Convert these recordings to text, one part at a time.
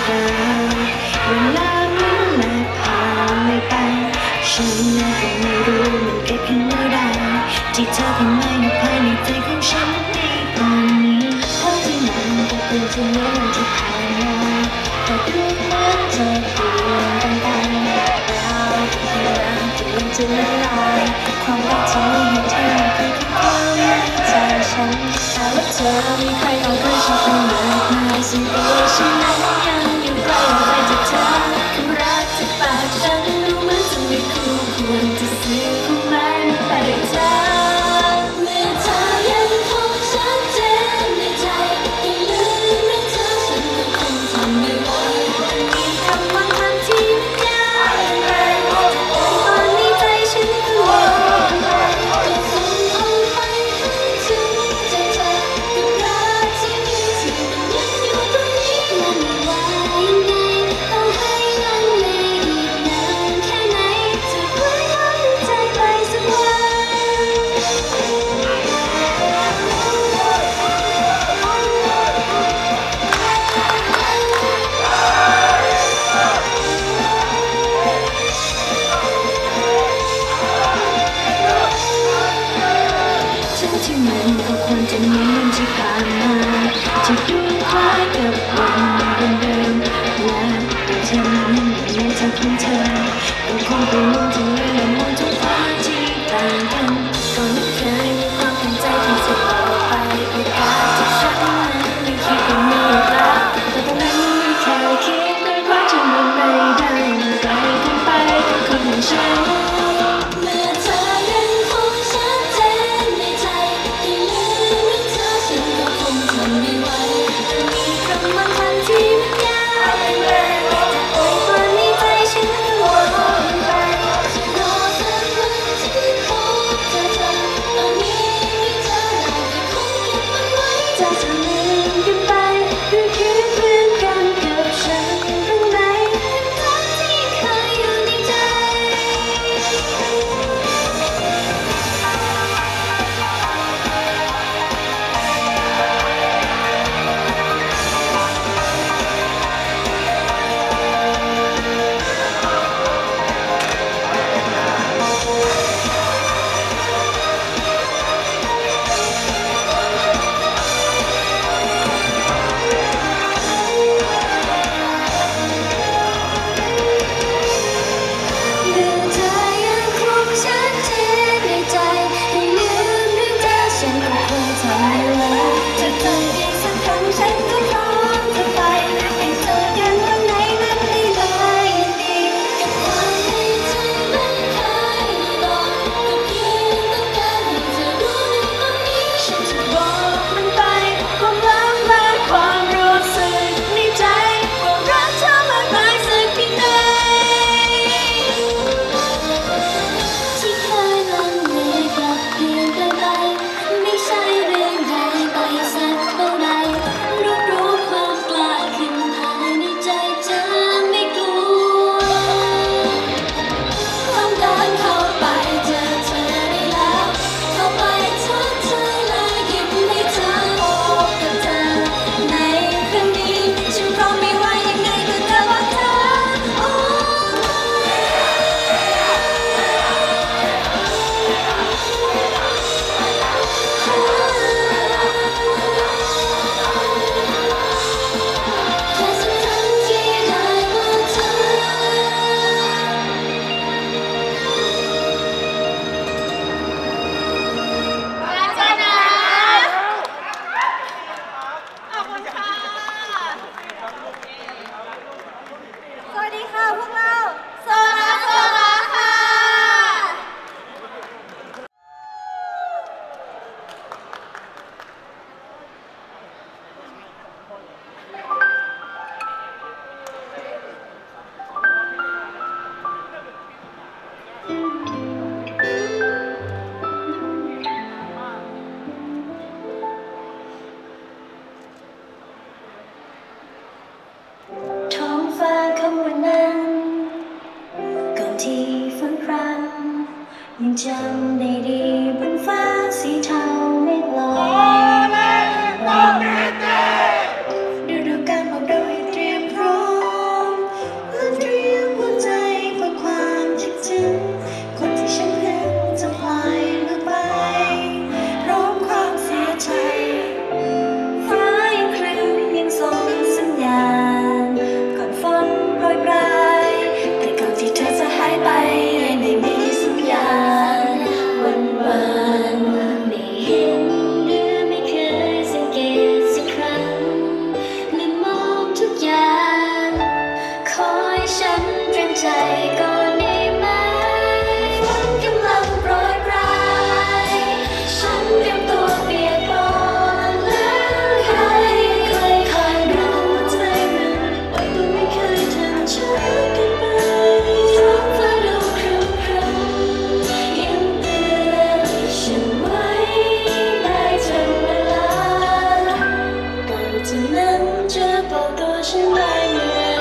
ดาเวลามันแลกผ่านไม่ไปฉันก็ไม่รู้มันเกิดขึ้นเมื่อใดที่เธอเข้ามาอยู่ภายในใจของฉันในตอนนี้เท่าที่มันก็เป็นจริงแล้วมันที่ผ่านมาแต่ดูเหมือนจะเปลี่ยนกันไปแล้วที่รักที่มันจะละลายความรักที่มีให้เธอคือความในใจฉันหากว่าเธอมีใครเอาใครฉันเป็นมากมายสิ่งที่ฉันนั้นยังอยู่ไกลออกไปจากเธอคือรักที่ปากฉันดูเหมือนจะไม่คู่ควรจะสื่อความหมายมันไปด้วยเธอเมื่อเธอยังคงชัดเจนในใจให้ลืมเรื่องเธอฉันก็คงทำไม่ไหวมีคำว่าทันที่ยากไปตอนนี้ใจฉันก็วอนไปก็คงเอาไปให้ถึงใจเธอกับรักที่มีที่มันยังอยู่ตรงนี้มันว่ายังไงต้องให้ลังเลอีกนานแค่ไหนจะไว้วางใจไปสักวันทั้งที่มันก็ควรจะเหมือนวันที่ผ่านมาที่ดูคล้ายกับวันเดิมๆและแต่เธอนั้นในใจของเธอก็คงไปมองถึงเรื่องและมองทุกฟ้าที่ต่างกันก็ไม่เคยมีความตั้งใจที่จะต่อไปโอกาสที่ฉันนั้นไม่คิดว่ามีแล้วแต่ตอนนั้นไม่เคยคิดเลยว่าจะมันไม่ได้ไกลเกินไปกับคนอย่างฉันเมื่อเธอยังคงชัดเจนในใจให้ลืมเรื่องเธอฉันก็คงทำไม่ไหวแต่มีคำบางคำที่มันยากไปจะปล่อยตอนนี้ใจฉันก็วนไปจะรอสักวันที่พบเธอตอนนี้มีเธอได้แต่คงเก็บมันไว้จะทำลืมกันไปหรือคิดเหมือนกันกับฉันบ้างไหมทั้งที่เคยอยู่ในใจ เมื่อเธอยังคงชัดเจนในใจให้ลืมเรื่องเธอฉันก็คงทำไม่ไหวจะเจออีกสักครั้งฉันก็พร้อมจะไปให้เจอกันวันไหนนั้นได้เลยยินดีกับความในใจมันเคยบอกก็เพียงต้องการให้เธอรู้ในตอนนี้ฉันจะบอกมันไปความรักและความรู้สึกในใจว่ารักเธอมากมายสักเพียงใด ที่เคยลังเลกลับเปลี่ยนไปไม่ใช่เรื่องใหญ่ไปสักเท่าใดรับรู้ความกล้าขึ้นภายในใจจะไม่กลัวต้องการเข้าไปเจอเธอได้แล้วเข้าไปทักทายและยิ้มให้เธอพบกับเธอในครั้งนี้ฉันพร้อมไม่ว่ายังไงก็จะรักเธอโอ้ แค่สักครั้งที่ได้พบเธออาจารย์นะขอบคุณค่ะ สวัสดีค่ะพวกเราโซลาค่ะท้องฟ้าของวันนั้นก่อนที่ฝนพรำยังจำได้ดีบนฟ้าสีเทาเมฆลอยฤดูกาลบอกเราให้เตรียมพร้อมเธอนั้นจะบอกตัวฉันได้เมื่อไหร่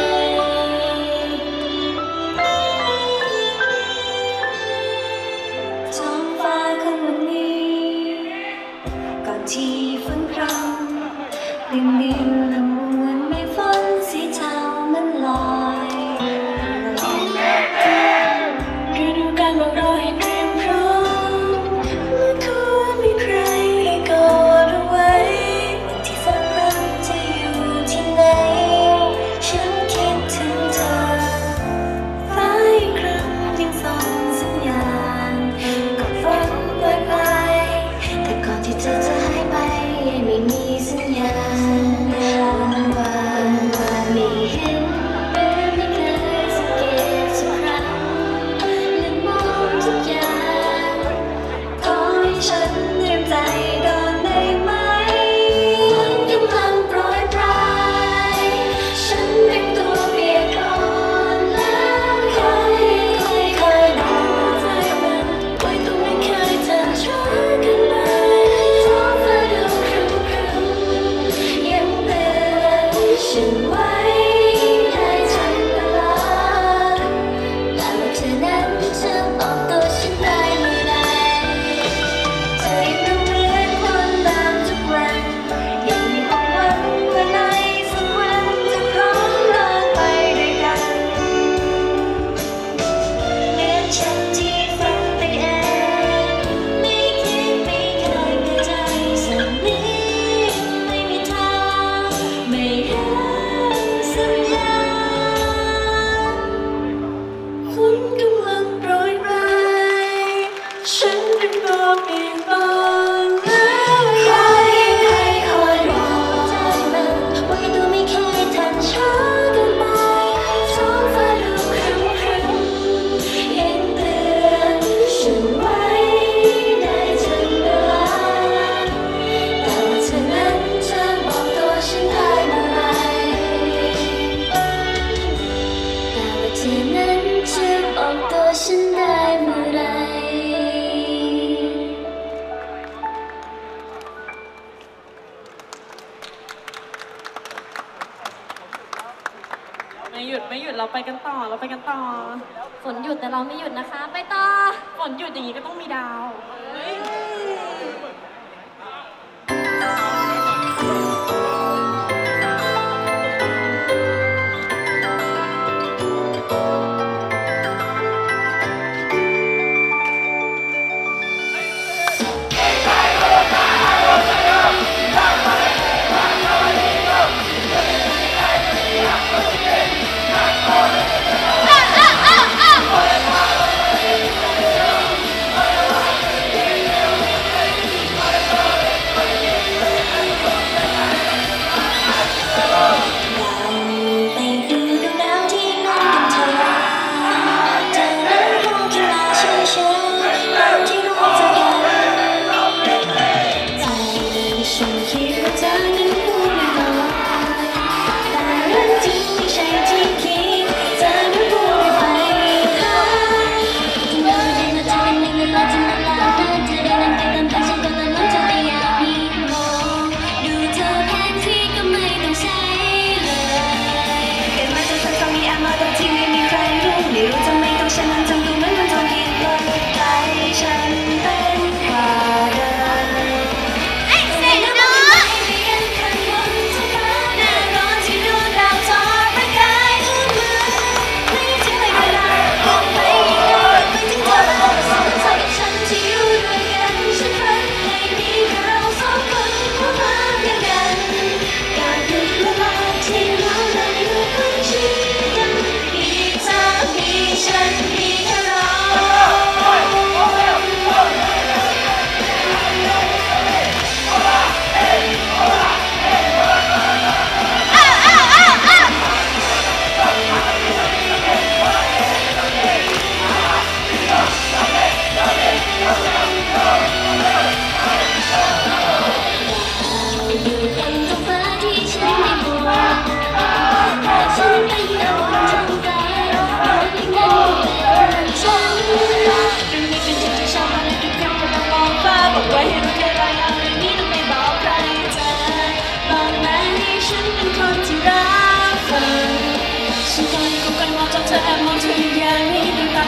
ท้องฟ้าของวันนี้ก่อนที่ฝนพรำริมดินละมุนไม่ฝนสีเทามันลอยฤดูกาลบอกเราให้เตรียมพร้อมเมื่อควรมีใครให้กอดเอาไว้วันที่ฝนพรำจะอยู่ที่ไหนฉันคิดถึงเธอฟ้าอีกครั้งยังส่งสัญญาณก่อนฝนโปรยปลายแต่ก่อนที่เธอจะหายไปยังไม่มีสัญญาณวันวานไม่เห็นหรือไม่เคยสังเกตสักครั้งและมองทุกอย่างขอให้ฉันเตรียมใจก่อนได้ไหมฝนกำลังโปรยปลายฉันเตรียมตัวเปียกก่อนแล้วค่อยๆดูใจมันไว้ตัวไม่เคยจะช้ากันเลยท้องฟ้าดูครึ้มๆยังเตือนฉันไว้ให้ฉันตลอดแต่ว่าเธอนั้นจะบอกตัวฉันได้เมื่อใดเธอยังดูเหมือนคนเดิมทุกวันยังมีความหวังว่าในสักวันจะพร้อมเดินไปด้วยกันเหมือนฉันที่ฝันไปเองไม่คิดไม่เคยเปิดใจสักนิดไม่มีทางไม่เห็นสัญญาณฝนกำลังโปรยปลายฉันเป็นบอกเองบ้างแล้วคอยบอกใจมันว่าดูไม่เคยทันช้าเกินไปท้องฟ้าดูครึ้มยังเตือนฉันไว้ได้ถึงเวลาแต่ว่าเธอนั้นจะบอกตัวฉันได้เมื่อไหร่แต่ว่าเธอนั้นจะบอกตัวฉันได้เมื่อไหร่ไม่หยุดเราไปกันต่อฝนหยุดแต่เราไม่หยุดนะคะ ไปต่อฝนหยุดอย่างนี้ก็ต้องมีดาว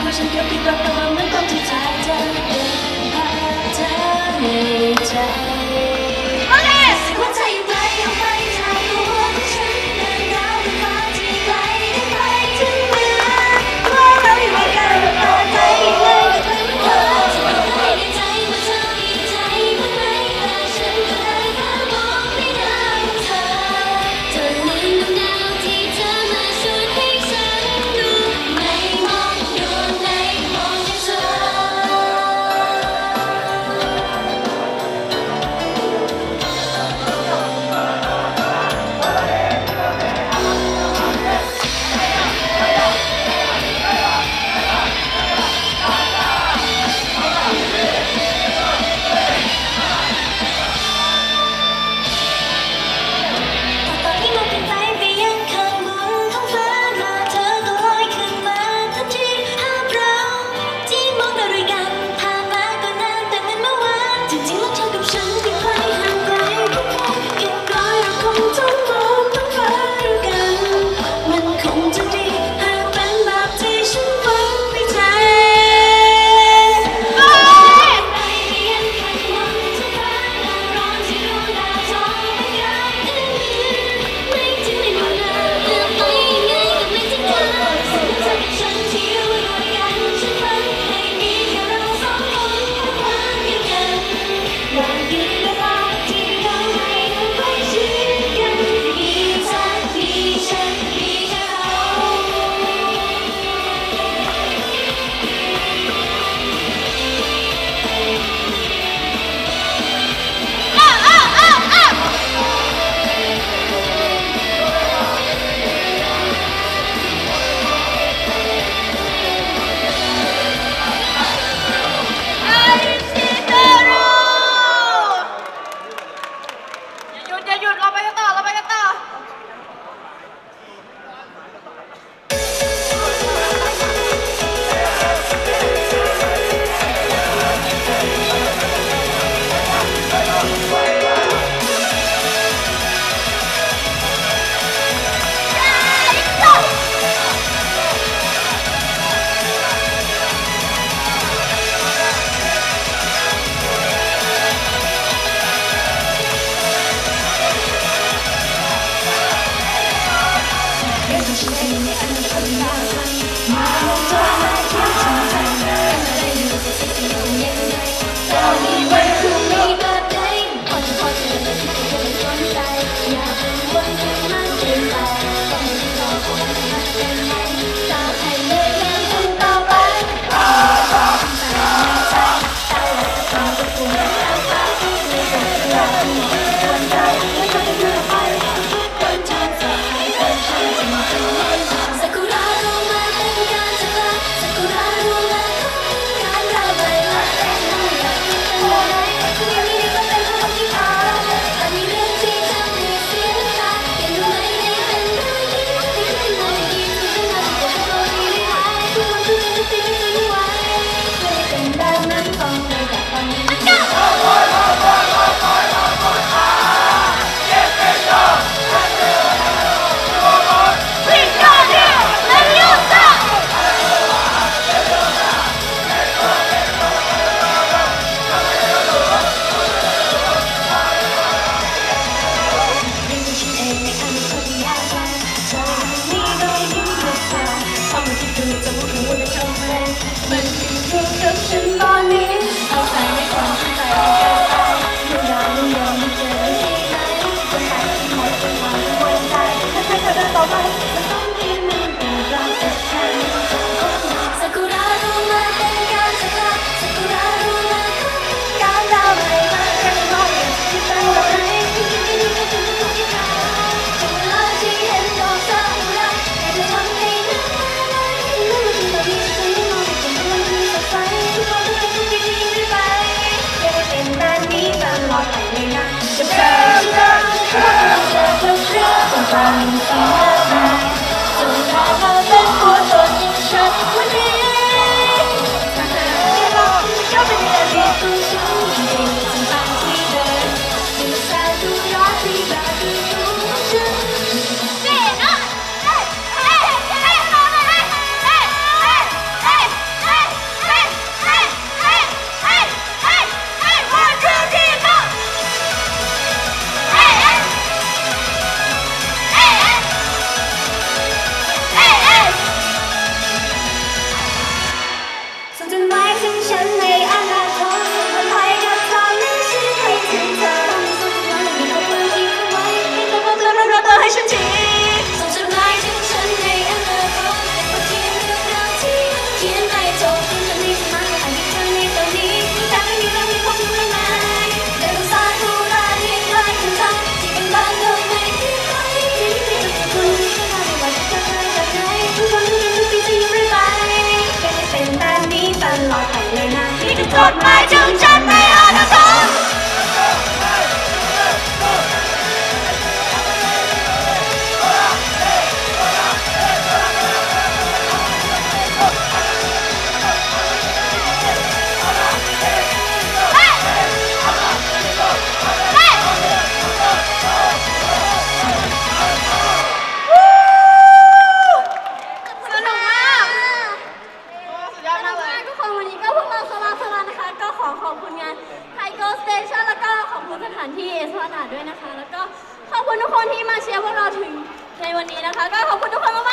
ว่าฉันก็ผิดหวังแต่ว่ามันต้องที่ใจเธอเป็นภาพเธอในใจหัวใจอยู่ไกลออกไปจากหัวของฉันเดินดาวบนฟ้าที่ไกลได้ไกลถึงเมื่อว่าเราอยู่ด้วยกันเปิดใจเลยกับเธอจะบอกให้ในใจว่าเธอมีใจบ้างไหมแต่ฉันก็ได้แค่มองในหน้าของเธอเธอลืมดวงดาวที่เธอมาชวนให้ฉันดูไม่มองดวงในมองแค่เธตอนนี้มองขึ้นไปไปยังข้างบนท้องฟ้ามาเธอก็ลอยขึ้นมาทันทีภาพเราที่มองเราด้วยกันผ่านมาก็นานแต่มันเมื่อวานจริงๆแล้วเธอกับฉันไม่เคยห่างไกลกันเพียงร้อยเราคงต้องมองท้องฟ้าด้วยกันมันคงจะดีหากเป็นแบบที่ฉันหวังในใจไปยังข้างบนท้องฟ้าร้อนที่ดวงดาวส่องไม่ไกลไม่ถึงในดวงดาวเลือกไปยังไงก็ไม่ถึงเธอสิ่งที่เธอกับฉันที่อยู่ด้วยกันฉันฝันให้มีแค่เราสองคนคู่ควงกันอยากยืนเวลาที่เราไม่ต้องใกล้ชิดกันมีเธอมีฉันมีแค่เราอย่าหยุดเราไปกันต่อเราไปกันต่อซากุระรู้มาเป็นการจะรักซากุระรู้มาการเราไปมาแต่งงานเป็นอะไรที่นี่ก็เป็นคนที่พอแต่มีเรื่องที่ทำให้เสียน้ำตาเห็นรู้ไหมในเป็นเรื่องที่เป็นอะไรดีคือเป็นอะไรที่เราดีได้หายทุกวันทุกสิ่งทุกสิ่งที่ไว้เคยเป็นแบบนั้นต้องไปจากตอนนี้มันอยู่กับฉันตอนนี้เอาใจไม่ก่อนที่ใจมันเกินไปยังยาวยังยาวไม่เจอที่ไหนจะไปที่หมดจนหวังหัวใจถ้าใครจะเดินต่อไปจะต้องมีมันเป็นรักแต่ฉันซากุระรู้มาเป็นการจะรักซากุระรู้มาการดาวไหลมาแค่มองที่ตั้งไว้ที่ก็ถึงทุกที่เขาถึงเวลาที่เห็นดอกซากุระแต่จะทำให้นึกอะไรนึกถึงตอนนี้ฉันมองไปจนวันที่สดใสทุกวันทุกสิ่งทุกที่ได้ไปจะได้เป็นแบบนี้ตลอดไปเลยนะจะเจอเธอทุกวันจะเจอเธอต้องการสิ่งมากมายให้ฉันทีส่งจดหมายถึงฉันในอนาคตมาเขียนเรื่องราวที่เขียนให้จบถึงจะมีสมาธิอ่านที่เธอในตอนนี้แต่ไม่มีเรื่องที่พบถึงเรื่องไหนเดินสายผู้ร้ายที่ร้ายคุณทำที่เป็นบ้านโดยไม่ที่ใครที่มีแต่คุณไม่ว่าไม่ว่าจะเจอใครแบบไหนทุกคนทุกปีทุกปีจะอยู่เรื่อยไปเป็นแบบนี้ตลอดไปเลยนะนี่คือจดหมายถึงฉันในอนาคตขอบคุณงานไทยโกสเตชันแล้วก็ขอบคุณสถานที่เอสพาร์ดด้วยนะคะแล้วก็ขอบคุณทุกคนที่มาเชียร์พวกเราถึงในวันนี้นะคะก็ขอบคุณทุกคนมาก